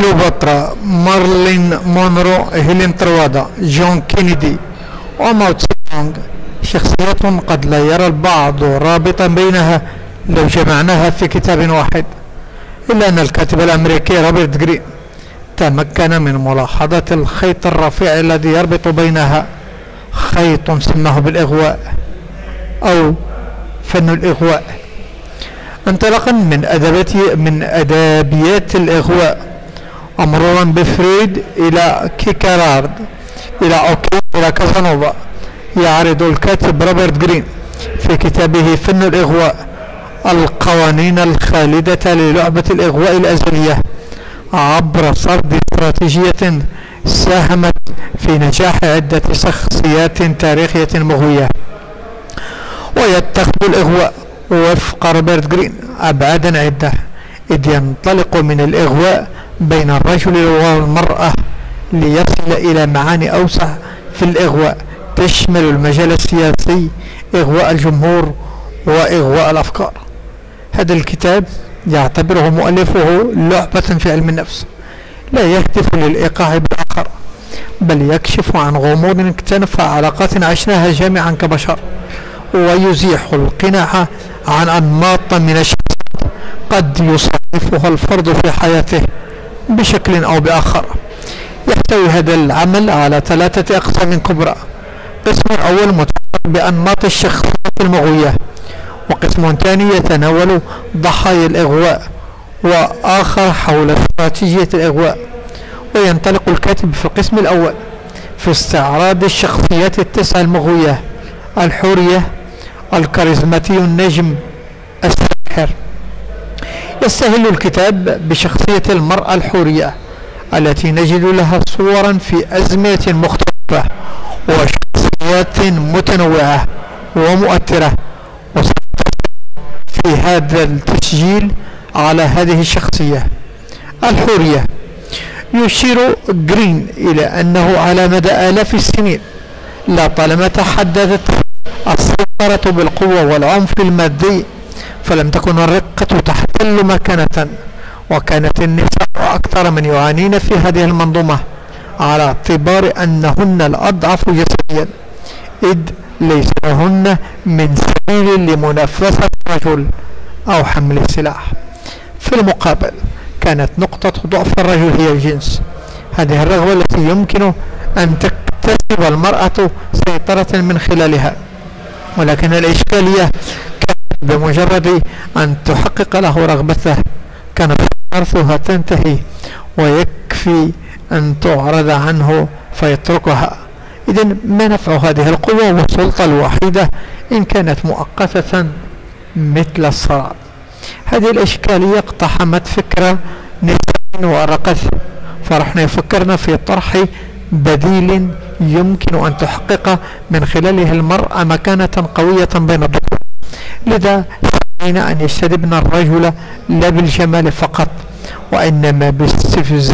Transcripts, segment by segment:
كليوباترا، مارلين مونرو، هيلين تروادا، جون كينيدي وماو تسي تونغ شخصيات قد لا يرى البعض رابطا بينها لو جمعناها في كتاب واحد، إلا أن الكاتب الأمريكي روبرت جرين تمكن من ملاحظة الخيط الرفيع الذي يربط بينها، خيط سماه بالإغواء أو فن الإغواء، انطلاقا من أدبيات الإغواء ومرورا بفريد إلى كيكارارد إلى أوكي إلى كازانوفا. يعرض الكاتب روبرت جرين في كتابه فن الإغواء القوانين الخالدة للعبة الإغواء الأزلية عبر سرد استراتيجية ساهمت في نجاح عدة شخصيات تاريخية مغوية. ويتخذ الإغواء وفق روبرت جرين أبعادا عدة، إذ ينطلق من الإغواء بين الرجل والمرأة ليصل إلى معاني أوسع في الإغواء تشمل المجال السياسي، إغواء الجمهور وإغواء الأفكار. هذا الكتاب يعتبره مؤلفه لعبة في علم النفس لا يهدف للإيقاع بالآخر، بل يكشف عن غموض اكتنف علاقات عشناها جميعا كبشر، ويزيح القناع عن أنماط من الشخصيات قد يصنفها الفرد في حياته بشكل أو بآخر. يحتوي هذا العمل على 3 أقسام كبرى: قسم أول متعلق بأنماط الشخصيات المغوية، وقسم ثاني يتناول ضحايا الإغواء، وآخر حول استراتيجية الإغواء. وينطلق الكاتب في القسم الأول في استعراض الشخصيات ال9 المغوية: الحورية، الكاريزماتي، النجم، الساحر. يستهل الكتاب بشخصية المرأة الحورية التي نجد لها صورا في أزمنة مختلفة وشخصيات متنوعة ومؤثرة، في هذا التسجيل على هذه الشخصية الحورية. يشير جرين إلى أنه على مدى آلاف السنين لطالما تحددت السيطرة بالقوة والعنف المادي، فلم تكن الرقة تحتل مكانة، وكانت النساء أكثر من يعانين في هذه المنظومة على اعتبار أنهن الأضعف جسديا، إذ ليس لهن من سبيل لمنافسة الرجل أو حمل السلاح. في المقابل كانت نقطة ضعف الرجل هي الجنس، هذه الرغبة التي يمكن أن تكتسب المرأة سيطرة من خلالها، ولكن الإشكالية كانت بمجرد أن تحقق له رغبته كانت حرثها تنتهي، ويكفي أن تعرض عنه فيتركها. إذن ما نفع هذه القوة والسلطة الوحيدة إن كانت مؤقتة مثل الصراع؟ هذه الإشكالية اقتحمت فكرة نساء وأرقت، فرحنا فكرنا في طرح بديل يمكن أن تحقق من خلاله المرأة مكانة قوية بين الرجل. لذا سعينا أن يجتذبنا الرجل لا بالجمال فقط، وإنما باستفزاز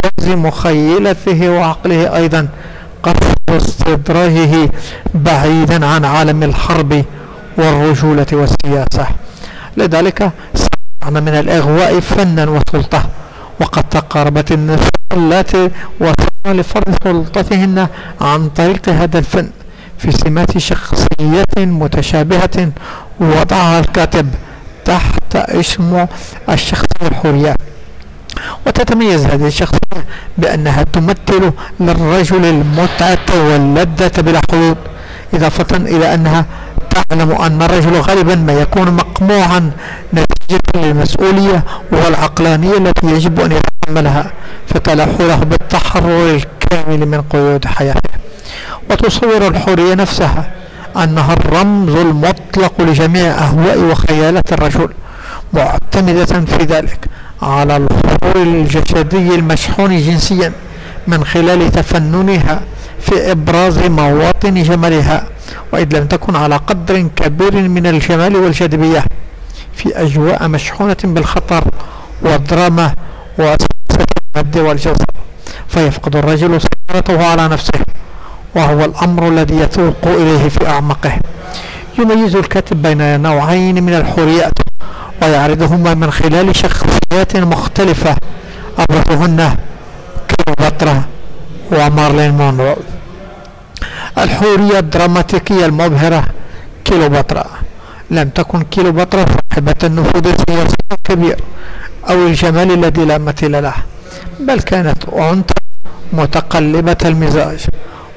مخيلته وعقله أيضا، قصد استدراجه بعيدا عن عالم الحرب والرجولة والسياسة. لذلك صنعنا من الإغواء فنا وسلطة، وقد تقاربت النساء التي وصلنا لفرض سلطتهن عن طريق هذا الفن في سمات شخصيات متشابهة وضعها الكاتب تحت اسم الشخصية الحورية. وتتميز هذه الشخصية بأنها تمثل للرجل المتعة واللذة بلا حدود، إضافة إلى أنها تعلم أن الرجل غالبا ما يكون مقموعا نتيجة للمسؤولية والعقلانية التي يجب أن يتحملها، فتلاح له بالتحرر الكامل من قيود حياته. وتصور الحورية نفسها أنها الرمز المطلق لجميع أهواء وخيالات الرجل، معتمدة في ذلك على الحضور الجسدي المشحون جنسيا من خلال تفننها في إبراز مواطن جمالها، وإذ لم تكن على قدر كبير من الجمال والجاذبية في أجواء مشحونة بالخطر والدراما وسياسة المد والجزر، فيفقد الرجل سيطرته على نفسه، وهو الأمر الذي يتوق إليه في أعمقه. يميز الكاتب بين نوعين من الحوريات ويعرضهما من خلال شخصيات مختلفة، أبرزهن كليوباترا ومارلين مونرو. الحورية الدراماتيكية المبهرة كليوباترا. لم تكن كليوباترا صاحبة النفوذ السياسي الكبير أو الجمال الذي لا مثيل له، بل كانت أنثى متقلبة المزاج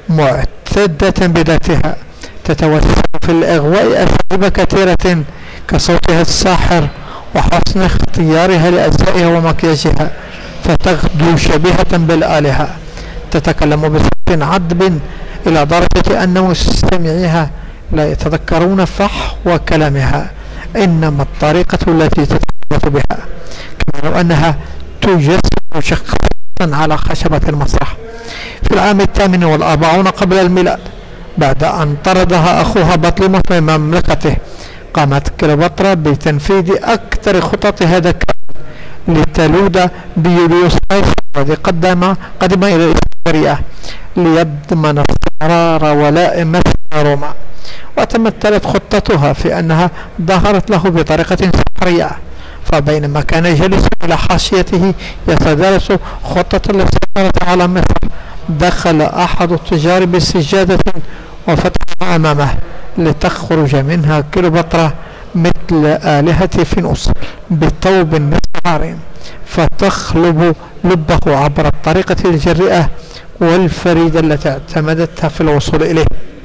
معتدة بذاتها، تتوسل في الإغواء أساليب كثيرة كصوتها الساحر وحسن اختيارها لأزيائها ومكياجها، فتغدو شبيهة بالآلهة، تتكلم بصوت عذب إلى درجة أن مستمعيها لا يتذكرون فحوى كلامها، إنما الطريقة التي تتحدث بها، كما لو أنها تجسد شخصا على خشبة المسرح. في العام 48 قبل الميلاد، بعد أن طردها أخوها بطليموس من مملكته، قامت كليوباترا بتنفيذ أكثر خططها ذكاء لتلود بيوليوس قيصر الذي قدم إلى الإسكندرية ليضمن استقرار ولائم روما. وتمثلت خطتها في أنها ظهرت له بطريقة سحرية، فبينما كان جالسا إلى حاشيته يتدارس خطة الاستعمار على مصر، دخل أحد التجار بسجادة وفتحها أمامه لتخرج منها كليوباترا مثل آلهة فينوس بطوب مسعر، فتخلب لبه عبر الطريقة الجريئة والفريدة التي اعتمدتها في الوصول إليه.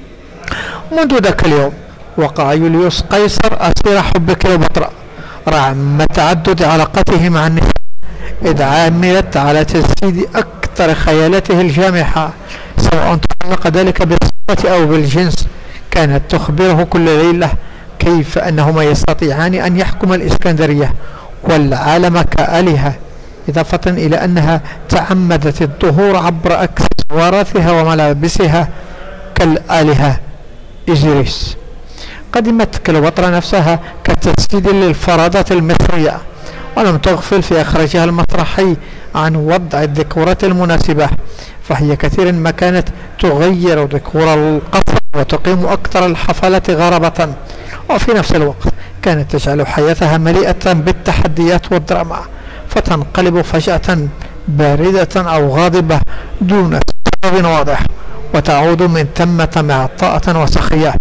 منذ ذاك اليوم وقع يوليوس قيصر أسير حب كليوباترا رغم تعدد علاقاته مع النساء، إذ عملت على تجسيد أكثر خيالاته الجامحة، سواء تعلق ذلك بالصفة أو بالجنس. كانت تخبره كل ليلة كيف أنهما يستطيعان أن يحكم الإسكندرية والعالم كآلهة، إضافة إلى أنها تعمدت الظهور عبر أكسسواراتها وملابسها كالآلهة إيزيريس. قدمت كليوباترا نفسها كتجسيد للفرادة المصرية، ولم تغفل في إخراجها المسرحي عن وضع الديكورات المناسبة، فهي كثيرا ما كانت تغير ديكور القصر وتقيم أكثر الحفلات غرابة، وفي نفس الوقت كانت تجعل حياتها مليئة بالتحديات والدراما، فتنقلب فجأة باردة أو غاضبة دون سبب واضح، وتعود من ثم معطاءة وسخية.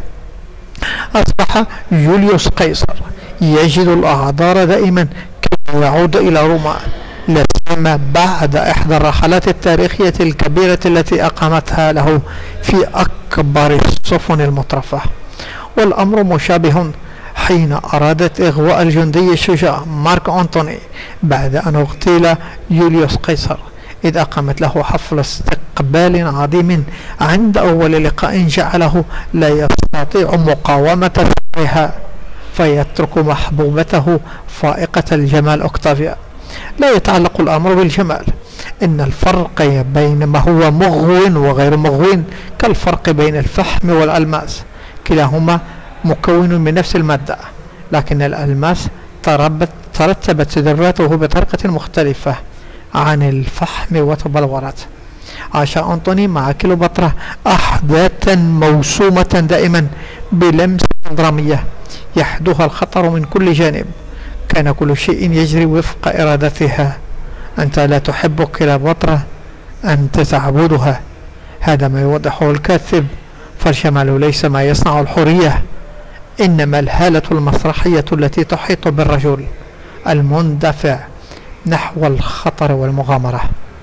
أصبح يوليوس قيصر يجد الأعذار دائما كي يعود إلى روما، لا سيما بعد إحدى الرحلات التاريخية الكبيرة التي أقامتها له في أكبر السفن المترفة. والأمر مشابه حين أرادت إغواء الجندي الشجاع مارك أنطوني بعد أن اغتيل يوليوس قيصر، إذ أقامت له حفل استقبال عظيم عند أول لقاء جعله لا يستطيع مقاومة سحرها، فيترك محبوبته فائقة الجمال أوكتافيا. لا يتعلق الأمر بالجمال، إن الفرق بين ما هو مغو وغير مغو كالفرق بين الفحم والألماس، كلاهما مكون من نفس المادة، لكن الألماس ترتبت ذراته بطريقة مختلفة عن الفحم وتبلورت. عاش أنطوني مع كليوباترا أحداثا موسومة دائما بلمس درامية يحدوها الخطر من كل جانب، كان كل شيء يجري وفق إرادتها. أنت لا تحب كليوباترا، أنت تعبدها. هذا ما يوضحه الكاتب، فالجمال ليس ما يصنع الحورية، إنما الهالة المسرحية التي تحيط بالرجل المندفع نحو الخطر والمغامرة.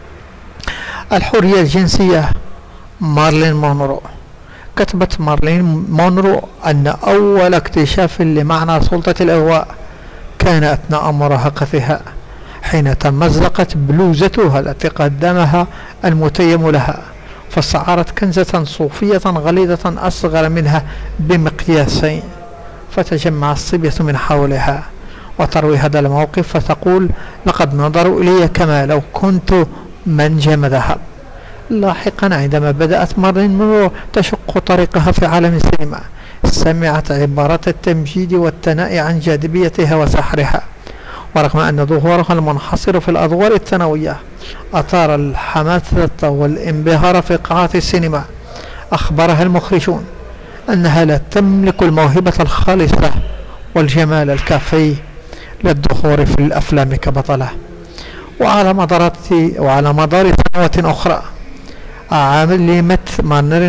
الحورية الجنسية مارلين مونرو. كتبت مارلين مونرو أن أول اكتشاف لمعنى سلطة الإغواء كان أثناء مراهقتها، حين تمزقت بلوزتها التي قدمها المتيم لها، فاستعارت كنزة صوفية غليظة أصغر منها بمقياسين، فتجمع الصبية من حولها وتروي هذا الموقف فتقول: لقد نظروا إلي كما لو كنت منجم ذهب. لاحقا عندما بدأت مارلين مونرو تشق طريقها في عالم السينما، سمعت عبارات التمجيد والثناء عن جاذبيتها وسحرها، ورغم أن ظهورها المنحصر في الأدوار الثانوية أثار الحماسة والانبهار في قاعات السينما، أخبرها المخرجون أنها لا تملك الموهبة الخالصة والجمال الكافي للدخول في الأفلام كبطلة. وعلى مدار سنوات أخرى علمت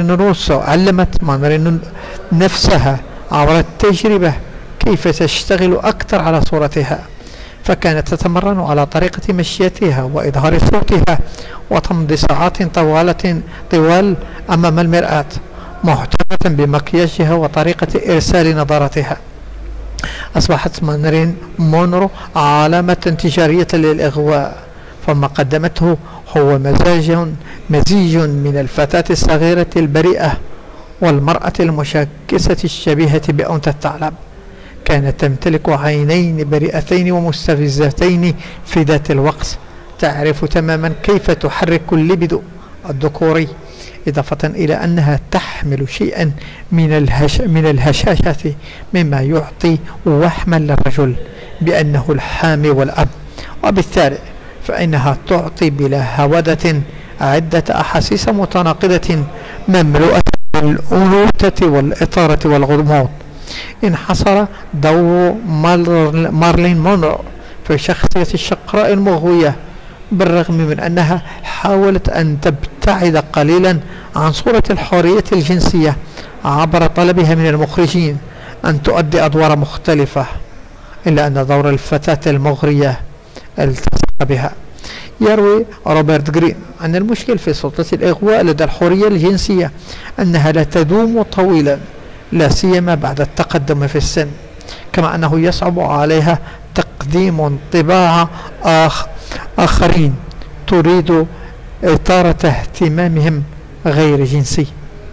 مارلين نفسها عبر التجربة كيف تشتغل أكثر على صورتها، فكانت تتمرن على طريقة مشيتها وإظهار صوتها وتمضي ساعات طوال أمام المرآة مهتمة بمكياجها وطريقة إرسال نظراتها. أصبحت مارلين مونرو علامة تجارية للإغواء، فما قدمته هو مزيج من الفتاة الصغيرة البريئة والمرأة المشاكسة الشبيهة بأنثى الثعلب. كانت تمتلك عينين بريئتين ومستفزتين في ذات الوقت، تعرف تماما كيف تحرك الليبيدو الذكوري، إضافة إلى أنها تحمل شيئا من الهشاشة مما يعطي وهما للرجل بأنه الحامي والأب، وبالتالي فإنها تعطي بلا هودة عدة أحاسيس متناقضة مملوءة بالأنوثة والإثارة والغموض. انحصر دور مارلين مونرو في شخصية الشقراء المغوية، بالرغم من أنها حاولت أن تبتعد قليلا عن صورة الحرية الجنسية عبر طلبها من المخرجين أن تؤدي أدوار مختلفة، إلا أن دور الفتاة المغرية التصق بها. يروي روبرت جرين أن المشكل في سلطة الإغواء لدى الحرية الجنسية أنها لا تدوم طويلا، لا سيما بعد التقدم في السن، كما أنه يصعب عليها تقديم انطباع آخرين تريد إثارة اهتمامهم غير جنسي.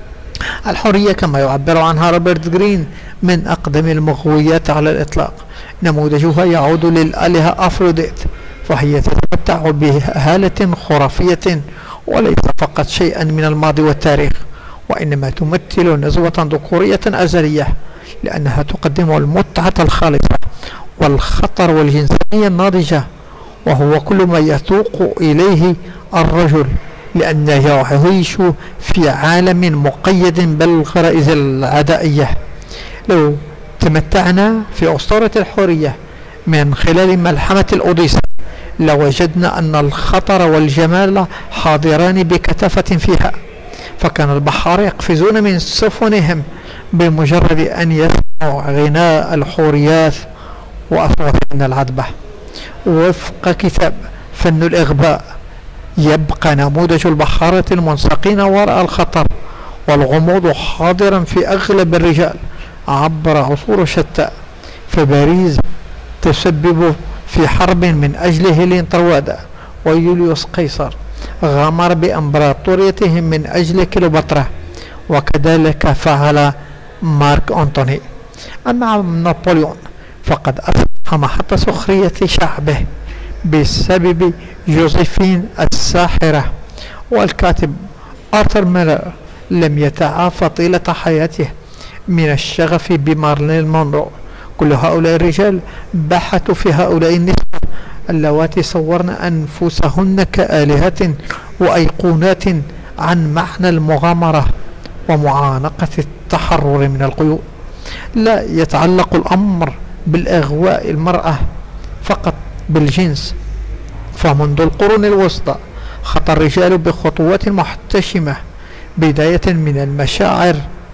الحرية كما يعبر عنها روبرت جرين من أقدم المغويات على الإطلاق. نموذجها يعود للآلهة أفروديت، فهي تتمتع بهالة خرافية وليس فقط شيئا من الماضي والتاريخ، وإنما تمثل نزوة ذكورية أزلية، لأنها تقدم المتعة الخالصة والخطر والجنسية الناضجة، وهو كل ما يتوق إليه الرجل، لأنه يعيش في عالم مقيد بالغرائز العدائية. لو تمتعنا في أسطورة الحرية من خلال ملحمة الأوديسة لوجدنا أن الخطر والجمال حاضران بكثافة فيها، فكان البحار يقفزون من سفنهم بمجرد أن يسمعوا غناء الحوريات وأصواتهن العذبة. وفق كتاب فن الإغباء يبقى نموذج البحارة المنساقين وراء الخطر والغموض حاضرا في أغلب الرجال عبر عصور شتى. فباريس تسبب في حرب من أجل هيلين طروادا ويوليوس قيصر، غامر بإمبراطوريتهم من أجل كليوباترا، وكذلك فعل مارك أنطوني. أما نابليون فقد أصبح محط سخرية شعبه بسبب جوزيفين الساحرة. والكاتب آرثر ميلر لم يتعافى طيلة حياته من الشغف بمارلين مونرو. كل هؤلاء الرجال بحثوا في هؤلاء النساء اللواتي صورن أنفسهن كآلهة وأيقونات عن معنى المغامرة ومعانقة التحرر من القيود. لا يتعلق الأمر بالإغواء المرأة فقط بالجنس، فمنذ القرون الوسطى خطى الرجال بخطوات محتشمة، بداية من المشاعر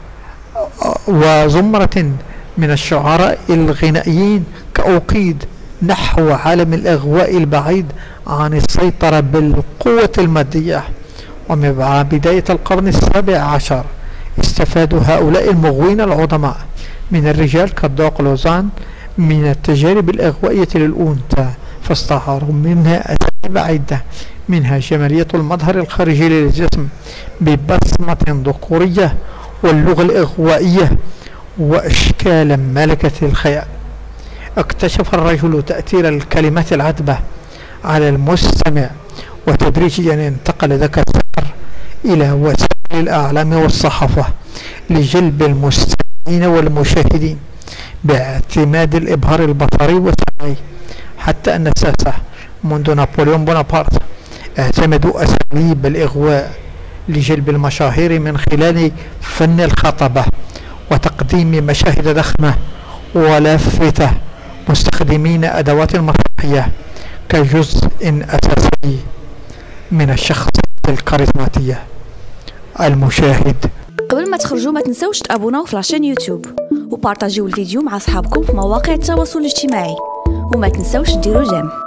وزمرة من الشعراء الغنائيين كأوقيد نحو عالم الإغواء البعيد عن السيطرة بالقوة المادية. ومع بداية القرن السابع عشر استفادوا هؤلاء المغوين العظماء من الرجال كالدوق لوزان من التجارب الإغوائية للأنثى، فاستعاروا منها أساليب عدة، منها جمالية المظهر الخارجي للجسم ببصمة ذكورية واللغة الإغوائية وأشكالا ملكة الخيال. اكتشف الرجل تأثير الكلمات العذبة على المستمع، وتدريجيا انتقل ذاك السحر إلى وسائل الأعلام والصحافة لجلب المستمعين والمشاهدين باعتماد الإبهار البصري والسمعي، حتى أن الساسة منذ نابليون بونابرت اعتمدوا أساليب الإغواء لجلب المشاهير من خلال فن الخطبة وتقديم مشاهد ضخمة ولافتة، مستخدمين أدوات مسرحية كجزء أساسي من الشخصية الكاريزماتية. المشاهد، قبل ما تخرجوا ما تنسوش تابوناو في لاشين يوتيوب وبارطاجيو الفيديو مع اصحابكم في مواقع التواصل الاجتماعي، وما تنسوش ديروا جيم.